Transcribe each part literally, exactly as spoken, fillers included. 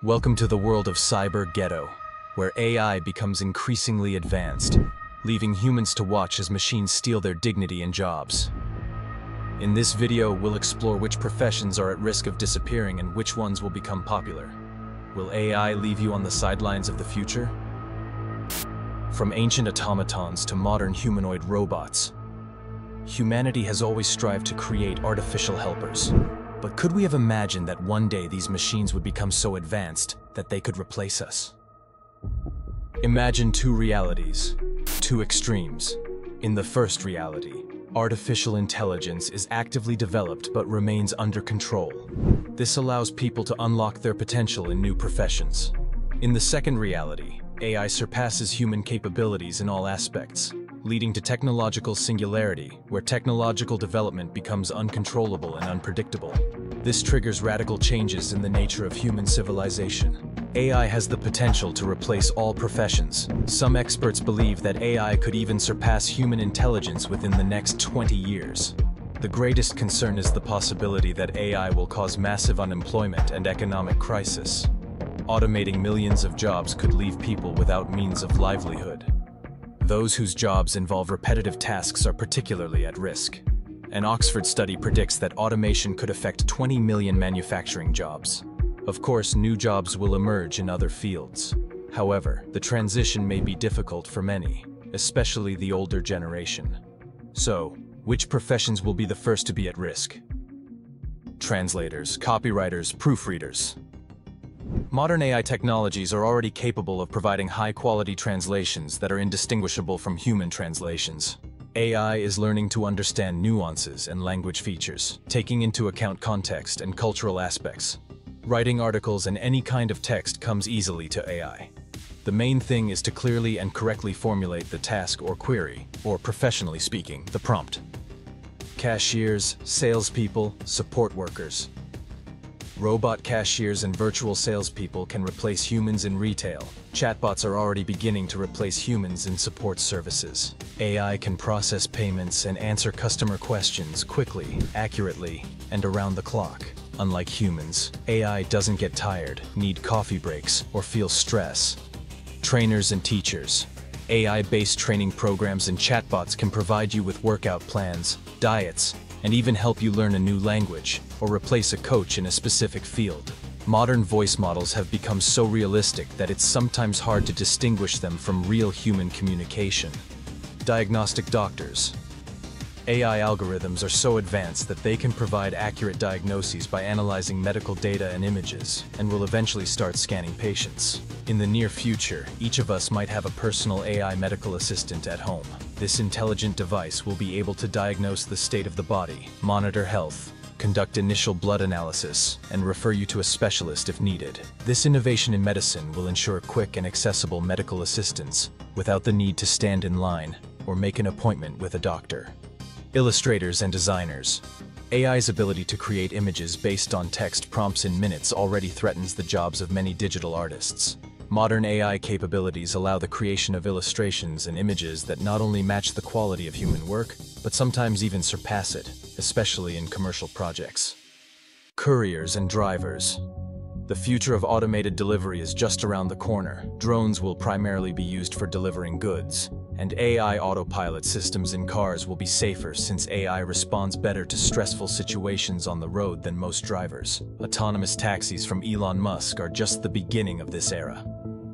Welcome to the world of cyber-ghetto, where A I becomes increasingly advanced, leaving humans to watch as machines steal their dignity and jobs. In this video, we'll explore which professions are at risk of disappearing and which ones will become popular. Will A I leave you on the sidelines of the future? From ancient automatons to modern humanoid robots, humanity has always strived to create artificial helpers. But could we have imagined that one day these machines would become so advanced that they could replace us? Imagine two realities, two extremes. In the first reality, artificial intelligence is actively developed but remains under control. This allows people to unlock their potential in new professions. In the second reality, A I surpasses human capabilities in all aspects, leading to technological singularity, where technological development becomes uncontrollable and unpredictable. This triggers radical changes in the nature of human civilization. A I has the potential to replace all professions. Some experts believe that A I could even surpass human intelligence within the next twenty years. The greatest concern is the possibility that A I will cause massive unemployment and economic crisis. Automating millions of jobs could leave people without means of livelihood. Those whose jobs involve repetitive tasks are particularly at risk. An Oxford study predicts that automation could affect twenty million manufacturing jobs. Of course, new jobs will emerge in other fields. However, the transition may be difficult for many, especially the older generation. So, which professions will be the first to be at risk? Translators, copywriters, proofreaders. Modern A I technologies are already capable of providing high-quality translations that are indistinguishable from human translations. A I is learning to understand nuances and language features, taking into account context and cultural aspects. Writing articles and any kind of text comes easily to A I. The main thing is to clearly and correctly formulate the task or query, or professionally speaking, the prompt. Cashiers, salespeople, support workers. Robot cashiers and virtual salespeople can replace humans in retail. Chatbots are already beginning to replace humans in support services. A I can process payments and answer customer questions quickly, accurately, and around the clock. Unlike humans, A I doesn't get tired, need coffee breaks, or feel stress. Trainers and teachers. A I-based training programs and chatbots can provide you with workout plans, diets, and even help you learn a new language or replace a coach in a specific field. Modern voice models have become so realistic that it's sometimes hard to distinguish them from real human communication. Diagnostic doctors. A I algorithms are so advanced that they can provide accurate diagnoses by analyzing medical data and images, and will eventually start scanning patients. In the near future, each of us might have a personal A I medical assistant at home. This intelligent device will be able to diagnose the state of the body, monitor health, conduct initial blood analysis, and refer you to a specialist if needed. This innovation in medicine will ensure quick and accessible medical assistance without the need to stand in line or make an appointment with a doctor. Illustrators and designers. A I's ability to create images based on text prompts in minutes already threatens the jobs of many digital artists. Modern A I capabilities allow the creation of illustrations and images that not only match the quality of human work, but sometimes even surpass it, especially in commercial projects. Couriers and drivers. The future of automated delivery is just around the corner. Drones will primarily be used for delivering goods, and A I autopilot systems in cars will be safer since A I responds better to stressful situations on the road than most drivers. Autonomous taxis from Elon Musk are just the beginning of this era.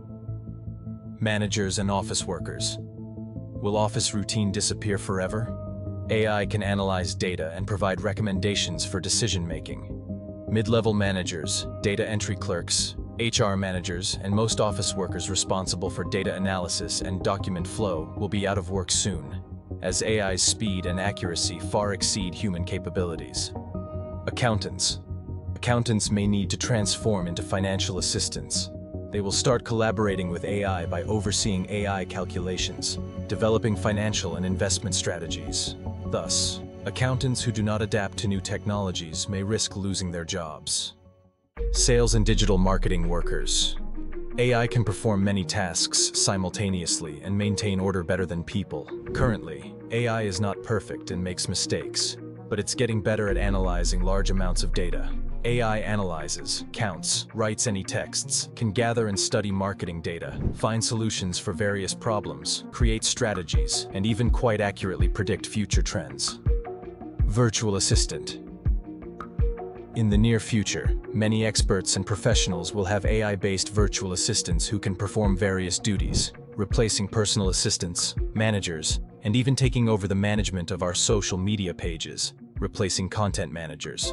Managers and office workers. Will office routine disappear forever? A I can analyze data and provide recommendations for decision-making. Mid-level managers, data entry clerks, H R managers, and most office workers responsible for data analysis and document flow will be out of work soon, as A I's speed and accuracy far exceed human capabilities. Accountants. Accountants may need to transform into financial assistants. They will start collaborating with A I by overseeing A I calculations, developing financial and investment strategies. Thus, accountants who do not adapt to new technologies may risk losing their jobs. Sales and digital marketing workers. A I can perform many tasks simultaneously and maintain order better than people. Currently, A I is not perfect and makes mistakes, but it's getting better at analyzing large amounts of data. A I analyzes, counts, writes any texts, can gather and study marketing data, find solutions for various problems, create strategies, and even quite accurately predict future trends. Virtual assistant. In the near future, many experts and professionals will have A I-based virtual assistants who can perform various duties, replacing personal assistants, managers, and even taking over the management of our social media pages, replacing content managers.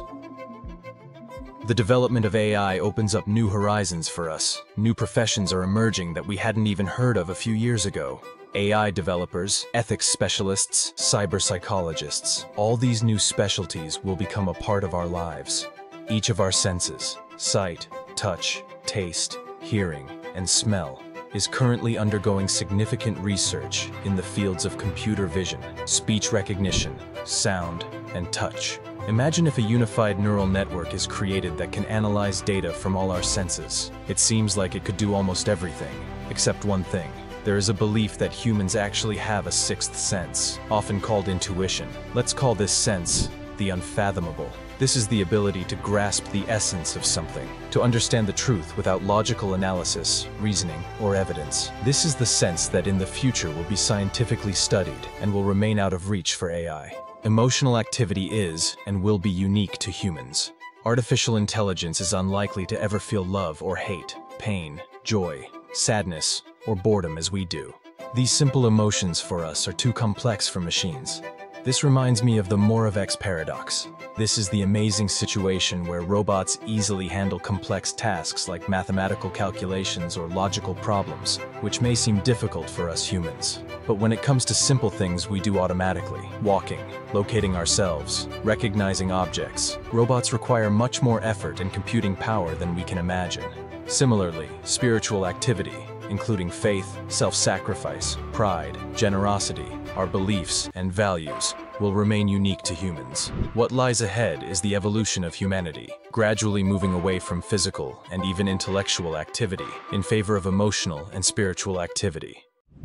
The development of A I opens up new horizons for us. New professions are emerging that we hadn't even heard of a few years ago. A I developers, ethics specialists, cyber psychologists. All these new specialties will become a part of our lives. Each of our senses, sight, touch, taste, hearing, and smell, is currently undergoing significant research in the fields of computer vision, speech recognition, sound, and touch. Imagine if a unified neural network is created that can analyze data from all our senses. It seems like it could do almost everything, except one thing. There is a belief that humans actually have a sixth sense, often called intuition. Let's call this sense the unfathomable. This is the ability to grasp the essence of something, to understand the truth without logical analysis, reasoning, or evidence. This is the sense that in the future will be scientifically studied and will remain out of reach for A I. Emotional activity is and will be unique to humans. Artificial intelligence is unlikely to ever feel love or hate, pain, joy, sadness, or boredom as we do. These simple emotions for us are too complex for machines. This reminds me of the Moravec's paradox. This is the amazing situation where robots easily handle complex tasks like mathematical calculations or logical problems, which may seem difficult for us humans. But when it comes to simple things we do automatically, walking, locating ourselves, recognizing objects, robots require much more effort and computing power than we can imagine. Similarly, spiritual activity, including faith, self-sacrifice, pride, generosity, our beliefs and values, will remain unique to humans. What lies ahead is the evolution of humanity, gradually moving away from physical and even intellectual activity in favor of emotional and spiritual activity.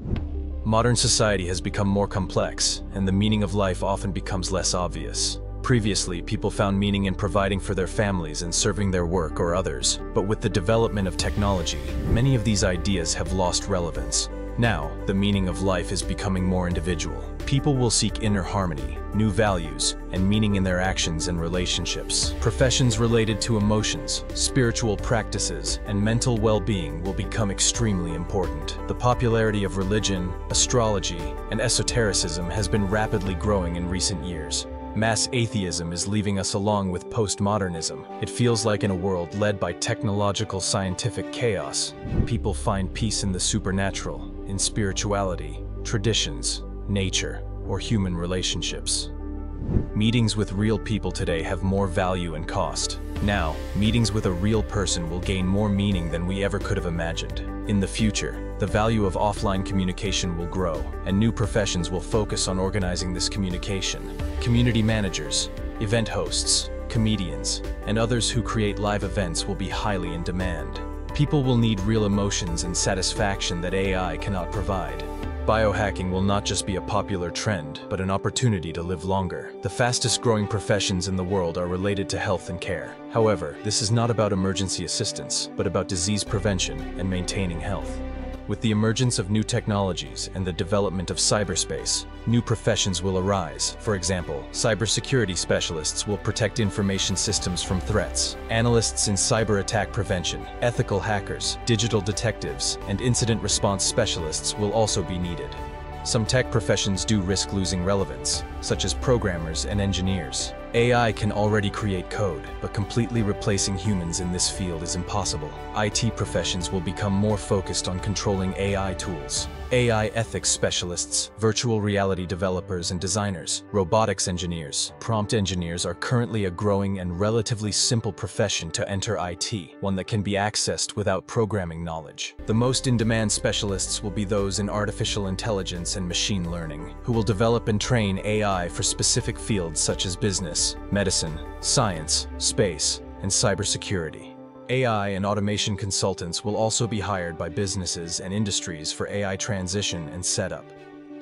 Modern society has become more complex, and the meaning of life often becomes less obvious. Previously, people found meaning in providing for their families and serving their work or others, but with the development of technology, many of these ideas have lost relevance. Now, the meaning of life is becoming more individual. People will seek inner harmony, new values, and meaning in their actions and relationships. Professions related to emotions, spiritual practices, and mental well-being will become extremely important. The popularity of religion, astrology, and esotericism has been rapidly growing in recent years. Mass atheism is leaving us along with postmodernism. It feels like in a world led by technological scientific chaos, people find peace in the supernatural, in spirituality, traditions, nature, or human relationships. Meetings with real people today have more value and cost. Now, meetings with a real person will gain more meaning than we ever could have imagined. In the future, the value of offline communication will grow, and new professions will focus on organizing this communication. Community managers, event hosts, comedians, and others who create live events will be highly in demand. People will need real emotions and satisfaction that A I cannot provide. Biohacking will not just be a popular trend, but an opportunity to live longer. The fastest growing professions in the world are related to health and care. However, this is not about emergency assistance, but about disease prevention and maintaining health. With the emergence of new technologies and the development of cyberspace, new professions will arise. For example, cybersecurity specialists will protect information systems from threats. Analysts in cyber attack prevention, ethical hackers, digital detectives, and incident response specialists will also be needed. Some tech professions do risk losing relevance, such as programmers and engineers. A I can already create code, but completely replacing humans in this field is impossible. I T professions will become more focused on controlling A I tools. A I ethics specialists, virtual reality developers and designers, robotics engineers, prompt engineers are currently a growing and relatively simple profession to enter I T, one that can be accessed without programming knowledge. The most in-demand specialists will be those in artificial intelligence and machine learning, who will develop and train A I for specific fields such as business, medicine, science, space, and cybersecurity. A I and automation consultants will also be hired by businesses and industries for A I transition and setup.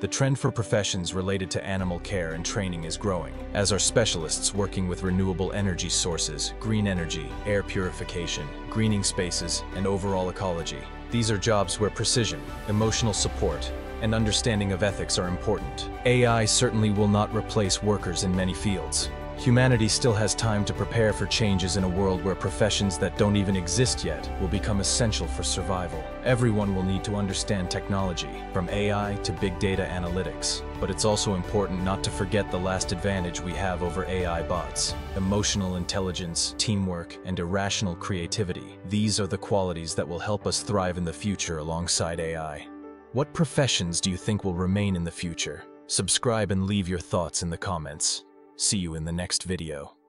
The trend for professions related to animal care and training is growing, as are specialists working with renewable energy sources, green energy, air purification, greening spaces, and overall ecology. These are jobs where precision, emotional support, and understanding of ethics are important. A I certainly will not replace workers in many fields. Humanity still has time to prepare for changes in a world where professions that don't even exist yet will become essential for survival. Everyone will need to understand technology, from A I to big data analytics. But it's also important not to forget the last advantage we have over A I bots: emotional intelligence, teamwork, and irrational creativity. These are the qualities that will help us thrive in the future alongside A I. What professions do you think will remain in the future? Subscribe and leave your thoughts in the comments. See you in the next video.